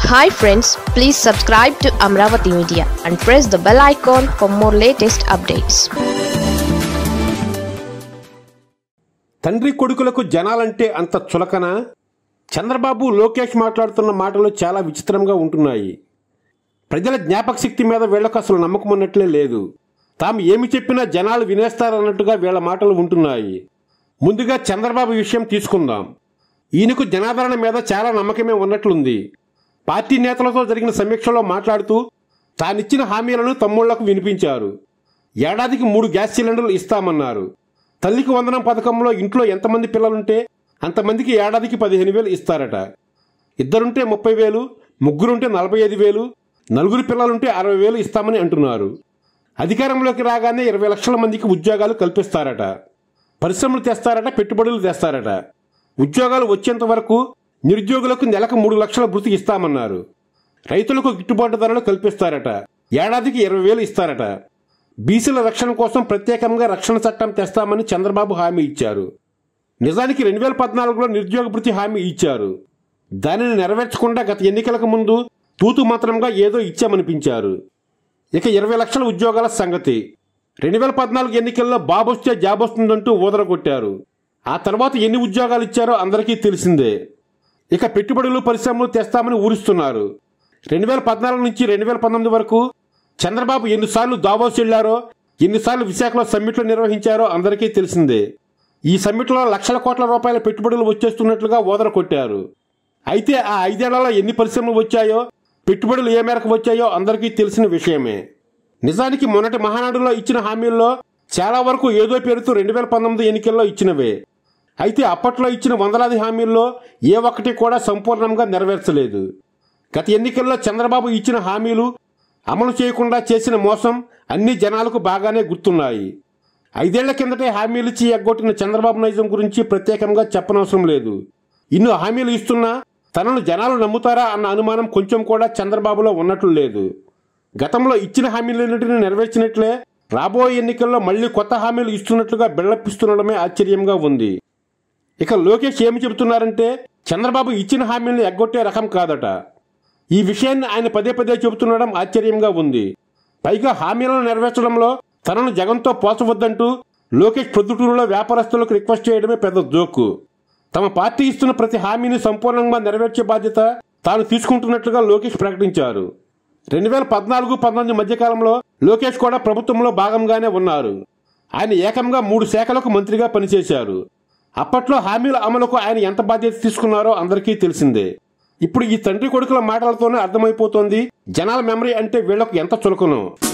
Hi friends, please subscribe to Amaravathi Media and press the bell icon for more latest updates. తండ్రి కొడుకులకు జనాలంటే అంత చులకన. చంద్రబాబు లోకేష్ మాట్లాడుతున్న మాటలు చాలా విచిత్రంగా ఉంటున్నాయి. ప్రజల జ్ఞాపక శక్తి మీద వీళ్లకు అసలు నమ్మకం ఉన్నట్లే లేదు. తాము ఏమి చెప్పినా జనాలు వినేస్తారన్నట్టుగా వీళ్ల మాటలు ఉంటున్నాయి. ముందుగా చంద్రబాబు విషయం తీసుకుందాం. ఈయనకు జనాదరణ మీద చాలా నమ్మకమే ఉన్నట్లుంది. పార్టీ నేతలతో జరిగిన సమీక్షలో మాట్లాడుతూ తానిచ్చిన హామీలను తమ్ముళ్లకు వినిపించారు. ఏడాదికి 3 గ్యాస్ సిలిండర్లు ఇస్తామన్నారు. తల్లికి వందనం పథకంలో ఇంట్లో ఎంతమంది పిల్లలుంటే అంతమందికి ఏడాదికి 15,000 ఇస్తారట. ఇద్దరుంటే 30,000, ముగ్గురుంటే 45,000, నలుగురు పిల్లలుంటే 60,000 ఇస్తామని అంటున్నారు. అధికారంలోకి రాగానే 20 లక్షల మందికి ఉద్యోగాలు కల్పిస్తారట. పరిశ్రమలు తెస్తారట, పెట్టుబడులు తెస్తారట. ఉద్యోగాలు వచ్చేంత వరకు నిరుద్యోగులకు నెలకు 3 లక్షల భృతి ఇస్తామన్నారు. రైతులకు గిట్టుబాటు ధరలు కల్పిస్తారట. ఏడాదికి 20,000 ఇస్తారట. బీసీల రక్షణ కోసం ప్రత్యేకంగా రక్షణ చట్టం తెస్తామని చంద్రబాబు హామీ ఇచ్చారు. నిజానికి 2014లో నిరుద్యోగ భృతి హామీ ఇచ్చారు. దానిని నెరవేర్చకుండా గత ఎన్నికలకు ముందు తూతు మాత్రంగా ఏదో ఇచ్చామనిపించారు. ఇక 20 లక్షల ఉద్యోగాల సంగతి. 2014 ఎన్నికల్లో బాబొస్తే జాబ్ వస్తుందంటూ ఊదరగొట్టారు. ఆ తర్వాత ఎన్ని ఉద్యోగాలు ఇచ్చారో అందరికీ తెలిసిందే. ఇక పెట్టుబడులు, పరిశ్రమలు తెస్తామని ఊరిస్తున్నారు. 2014 నుంచి 2019 వరకు చంద్రబాబు ఎన్నిసార్లు దావోస్ వెళ్లారో, ఎన్నిసార్లు విశాఖలో సమ్మిట్లు నిర్వహించారో అందరికీ తెలిసిందే. ఈ సమ్మిట్లో లక్షల కోట్ల రూపాయల పెట్టుబడులు వచ్చేస్తున్నట్లుగా ఓదర కొట్టారు. అయితే ఆ 5 ఏళ్లలో ఎన్ని పరిశ్రమలు వచ్చాయో, పెట్టుబడులు ఏ మేరకు వచ్చాయో అందరికీ తెలిసిన విషయమే. నిజానికి మొన్నటి మహానాడులో ఇచ్చిన హామీల్లో చాలా వరకు ఏదో పేరుతో 2019 ఎన్నికల్లో ఇచ్చినవే. అయితే అప్పట్లో ఇచ్చిన వందలాది హామీల్లో ఏ ఒక్కటి కూడా సంపూర్ణంగా నెరవేర్చలేదు. గత ఎన్నికల్లో చంద్రబాబు ఇచ్చిన హామీలు అమలు చేయకుండా చేసిన మోసం అన్ని జనాలకు బాగానే గుర్తున్నాయి. 5 ఏళ్ల కిందటే హామీలిచ్చి ఎగ్గొట్టిన చంద్రబాబు నైజం గురించి ప్రత్యేకంగా చెప్పనవసరం లేదు. ఇన్ని హామీలు ఇస్తున్నా తనను జనాలు నమ్ముతారా అన్న అనుమానం కొంచెం కూడా చంద్రబాబులో ఉన్నట్లు లేదు. గతంలో ఇచ్చిన హామీలన్నింటినీ నెరవేర్చినట్లే రాబోయే ఎన్నికల్లో మళ్లీ కొత్త హామీలు ఇస్తున్నట్లుగా బిల్డపిస్తుండడమే ఆశ్చర్యంగా ఉంది. ఇక లోకేష్ ఏమి చెబుతున్నారంటే చంద్రబాబు ఇచ్చిన హామీలను ఎగ్గొట్టే రకం కాదట. ఈ విషయాన్ని ఆయన పదే పదే చెబుతుండడం ఆశ్చర్యంగా ఉంది. పైగా హామీలను నెరవేర్చడంలో తనను జగన్తో పోల్చవద్దంటూ లోకేష్ ప్రొద్దుటూరులో వ్యాపారస్తులకు రిక్వెస్ట్ చేయడమే పెద్ద జోకు. తమ పార్టీ ఇస్తున్న ప్రతి హామీని సంపూర్ణంగా నెరవేర్చే బాధ్యత తాను తీసుకుంటున్నట్లుగా లోకేష్ ప్రకటించారు. 2014-19 మధ్యకాలంలో లోకేష్ కూడా ప్రభుత్వంలో భాగంగానే ఉన్నారు. ఆయన ఏకంగా 3 శాఖలకు మంత్రిగా పనిచేశారు. అప్పట్లో హామీల అమలుకు ఆయన ఎంత బాధ్యత తీసుకున్నారో అందరికీ తెలిసిందే. ఇప్పుడు ఈ తండ్రి కొడుకుల మాటలతోనే అర్థమైపోతోంది జనాల మెమరీ అంటే వీళ్లకు ఎంత చులకనో.